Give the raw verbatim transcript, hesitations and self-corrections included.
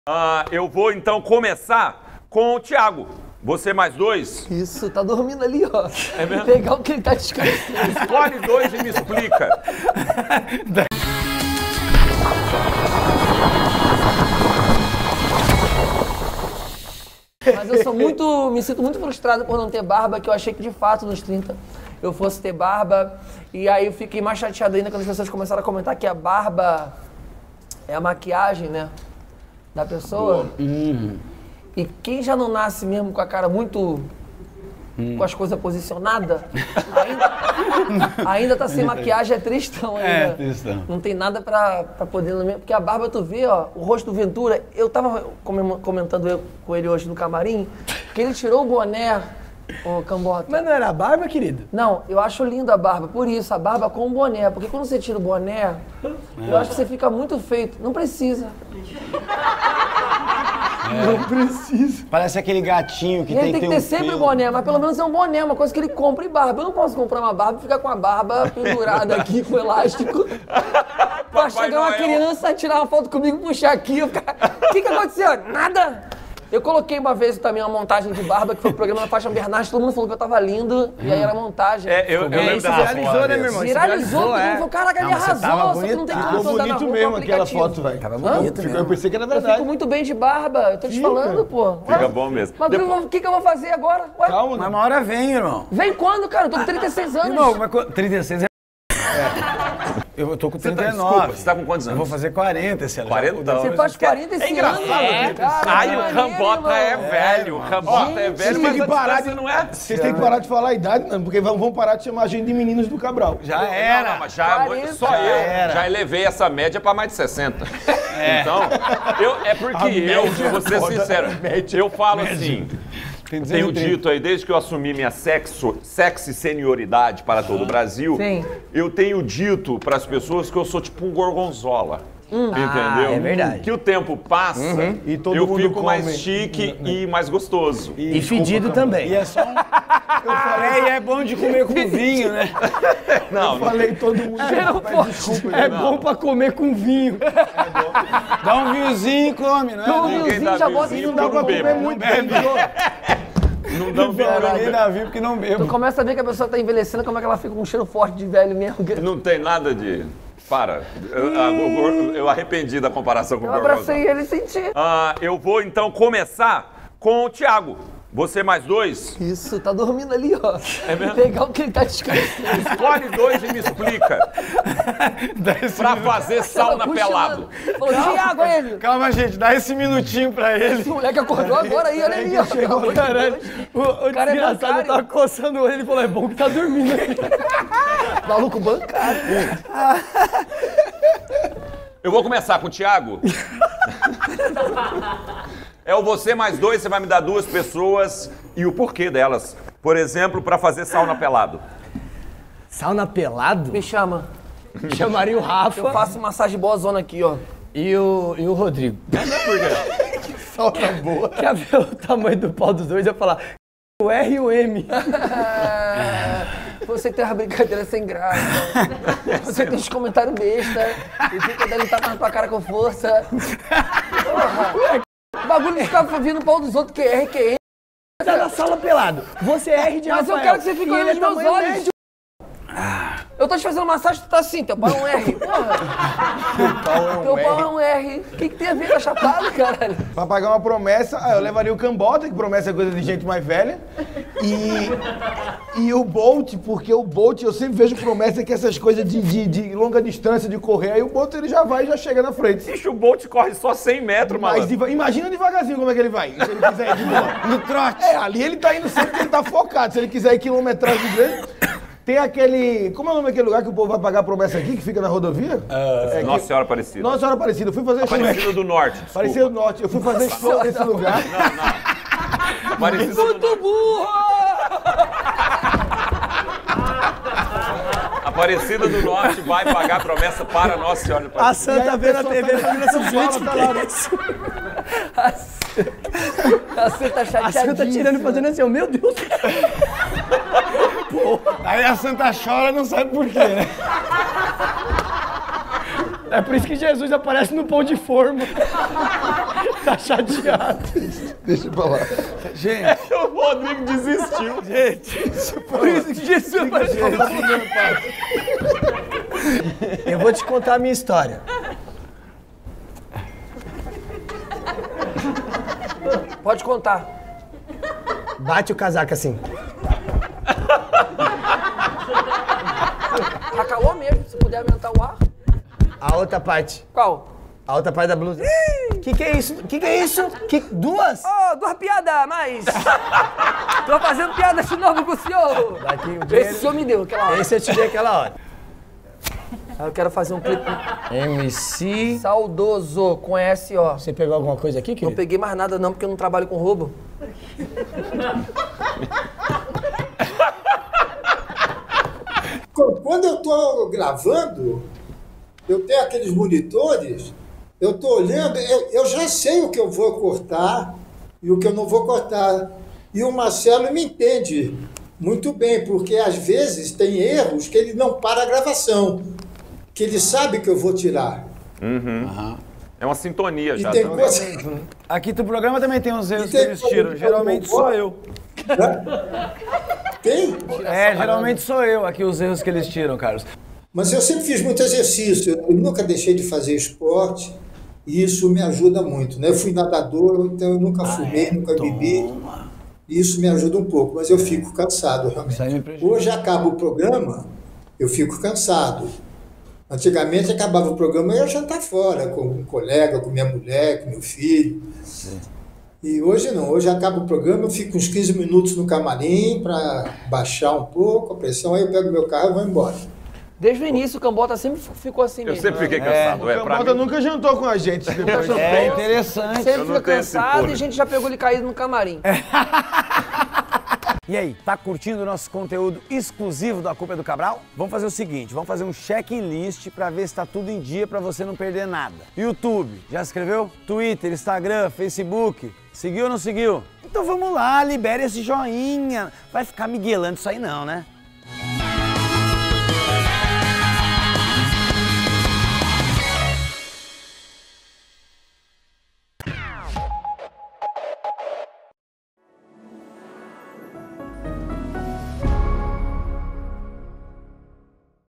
Ah, eu vou então começar com o Thiago. Você mais dois? Isso, tá dormindo ali, ó. É mesmo? Legal que ele tá descansando. Escolhe dois e me explica. Mas eu sou muito, me sinto muito frustrado por não ter barba, que eu achei que de fato nos trinta eu fosse ter barba. E aí eu fiquei mais chateado ainda quando as pessoas começaram a comentar que a barba é a maquiagem, né, da pessoa. Uhum. E quem já não nasce mesmo com a cara muito... Hum. com as coisas posicionadas, ainda, ainda tá sem maquiagem, é tristão ainda. É, tristão. Não tem nada pra, pra poder... Porque a barba, tu vê, ó, o rosto do Ventura, eu tava comentando eu, com ele hoje no camarim, que ele tirou o boné, o Cambota. Mas não era a barba, querido? Não, eu acho linda a barba, por isso, a barba com o boné, porque quando você tira o boné, eu acho que você fica muito feio. Não precisa. É. Não precisa. Parece aquele gatinho que e tem ele tem que ter, que ter um sempre pelo. boné, mas pelo menos é um boné, uma coisa que ele compra e barba. Eu não posso comprar uma barba e ficar com a barba pendurada aqui com elástico. Pra chegar uma criança, tirar uma foto comigo, puxar aqui, eu ficar... O que que aconteceu? Nada! Eu coloquei uma vez também uma montagem de barba, que foi o programa da Fátima Bernardes, todo mundo falou que eu tava lindo, e aí era montagem. É, eu, eu lembro isso da viralizou, foto né, meu irmão? Viralizou, todo mundo falou, caraca, ele arrasou, só que não tem como Ficou andar na bonito rua mesmo com aquela aplicativo. foto, velho. Tava bonito Ficou- mesmo. Eu pensei que era Eu verdade. fico muito bem de barba, eu tô te Fica. falando, pô. Fica bom mesmo. Mas Depois- o que que eu vou fazer agora? Ué, Calma, Mas né? uma hora vem, irmão. vem quando, cara? Eu tô com trinta e seis anos. Irmão, mas co- trinta e seis é... Eu tô com Você tá, trinta e desculpa, nove. você tá com quantos Eu anos? vou fazer quarenta esse ano. quarenta? Você faz quarenta esse É engraçado. ano, É. cara. Ai, que o maneiro, Cambota é irmão. velho. O Cambota é Gente, velho, vocês mas têm a que parar distância de- não é... Vocês têm que parar de falar a idade, não, porque vão vão parar de chamar a gente de meninos do Cabral. Já Não, era. não, mas já, quarenta. só Já eu era. já elevei essa média pra mais de sessenta. Então, eu, é porque eu, vou ser sincero, eu falo assim, Tem tenho dito aí, desde que eu assumi minha sexo, sexy senioridade para todo o Brasil, Sim. eu tenho dito para as pessoas que eu sou tipo um gorgonzola. Entendeu? Ah, é verdade. Que o tempo passa E todo eu mundo fico come. mais chique e mais gostoso. E fedido também. E é só um... Eu falei, é bom de comer com vinho, né? Não, Eu falei todo mundo. Pede desculpa, É gente. bom pra comer com vinho. Dá um vinhozinho e come, não é? Então, ninguém vinhozinho dá já bota vinhozinho em Não dá por pra um comer bebo. muito bem, viu? Não dá um vinho, não. Ninguém dá vinho porque não Tu bebo. começa a ver que a pessoa tá envelhecendo, como é que ela fica com um cheiro forte de velho mesmo. Não tem nada de... Para. Eu, eu, eu arrependi da comparação com o Eu gorgonzola. abracei ele e senti. Ah, eu vou então começar com o Thiago. Você mais dois? Isso, tá dormindo ali, ó. É mesmo? Legal que ele tá descansando. Escolhe dois e me explica. Pra fazer sauna Tava pelado. cochilando. Falou, Thiago, olha ele. Calma, gente, dá esse minutinho pra ele. Esse moleque acordou agora aí, olha ali, ó. Chegou, Caralho, o, o cara é desgraçado bancário. tava coçando o olho, ele falou, é bom que tá dormindo. Maluco bancário. Eu vou começar com o Thiago. É o você mais dois, você vai me dar duas pessoas e o porquê delas. Por exemplo, pra fazer sauna pelado. Sauna pelado? Me chama. Chamaria o Rafa Eu faço massagem boa zona aqui, ó. e o, e o Rodrigo. Por quê? Sauna boa. Quer ver o tamanho do pau dos dois? Eu ia falar o R e o M. Você tem uma brincadeira sem graça. Você tem uns comentários besta. E fica dando tapa na tua cara com força. Porra. O bagulho de ficar vindo no pau dos outros, que é R, que é M. Tá na sala pelado. Você é R de Mas eu Rafael. quero que você fique E ele olhando é nos meus tamanho olhos. médio. Eu tô te fazendo massagem, tu tá assim, teu pau é um R. Porra. Teu pau é um R. O que, que tem a ver com a chapada, caralho? Pra pagar uma promessa, ah, eu levaria o Cambota, que promessa é coisa de gente mais velha. E, e o Bolt, porque o Bolt, eu sempre vejo promessa que essas coisas de, de, de longa distância, de correr, aí o Bolt ele já vai e já chega na frente. Bicho, o Bolt corre só cem metros, Mas malandro. deva- imagina devagarzinho como é que ele vai, se ele quiser ir de boa. No trote. É, ali ele tá indo sempre porque ele tá focado. Se ele quiser ir quilometragem grande... Tem aquele... Como é o nome daquele lugar que o povo vai pagar a promessa aqui, que fica na rodovia? É Nossa que- Senhora Aparecida. Nossa Senhora Aparecida. Eu fui fazer show... Aparecida do Norte. desculpa. Aparecida do Norte. Eu fui fazer show nesse lugar. Aparecida do Norte. burro! Aparecida do Norte vai pagar a promessa para Nossa Senhora A Aparecida. Santa vê na T V, fala simplesmente tá lá, né? isso. Você tá A chateadíssima. Santa tirando e fazendo assim, ó, meu Deus. Aí a Santa chora, não sabe por quê, né? É por isso que Jesus aparece no pão de forma. Tá chateado. Deixa pra lá. Gente. O Rodrigo desistiu. Gente. Por isso que Jesus Eu vou te contar a minha história. Pode contar. Bate o casaco assim. Tá calor mesmo, se puder aumentar o ar. A outra parte. Qual? A outra parte da blusa. Que que é isso? Que que é isso? Que... Duas? Ô, oh, duas piadas, mas... Tô fazendo piada de novo com o senhor. Daqui o dinheiro... Esse o senhor me deu aquela hora. Esse eu te dei aquela hora. Eu quero fazer um clipe M C... saudoso, com S, ó. Você pegou alguma coisa aqui, querido? Não peguei mais nada não, porque eu não trabalho com roubo. Quando eu tô gravando, eu tenho aqueles monitores, eu tô olhando, eu, eu já sei o que eu vou cortar e o que eu não vou cortar. E o Marcelo me entende muito bem, porque às vezes tem erros que ele não para a gravação, que ele sabe que eu vou tirar. Uhum. Uhum. É uma sintonia e já. Tem coisa... Aqui no programa também tem uns erros que eles tiram. Geralmente sou eu. Tem? É, geralmente sou eu aqui os erros que eles tiram, Carlos. Mas eu sempre fiz muito exercício, eu nunca deixei de fazer esporte e isso me ajuda muito, né? Eu fui nadador, então eu nunca fumei, ah, é? nunca bebi. Toma. Isso me ajuda um pouco, mas eu fico cansado realmente. Hoje acaba o programa, eu fico cansado. Antigamente acabava o programa e eu ia jantar fora, com um colega, com minha mulher, com meu filho. Sim. E hoje não, hoje acaba o programa, eu fico uns quinze minutos no camarim para baixar um pouco a pressão, aí eu pego meu carro e vou embora. Desde o início o Cambota sempre ficou assim eu mesmo. Eu sempre fiquei cansado. É, é, o Cambota mim... nunca jantou com a gente. Depois é interessante. Sempre fica cansado e a gente já pegou ele caído no camarim. É. E aí, tá curtindo o nosso conteúdo exclusivo da Culpa é do Cabral? Vamos fazer o seguinte, vamos fazer um checklist pra ver se tá tudo em dia pra você não perder nada. YouTube, já se inscreveu? Twitter, Instagram, Facebook, seguiu ou não seguiu? Então vamos lá, libere esse joinha. Vai ficar miguelando isso aí não, né?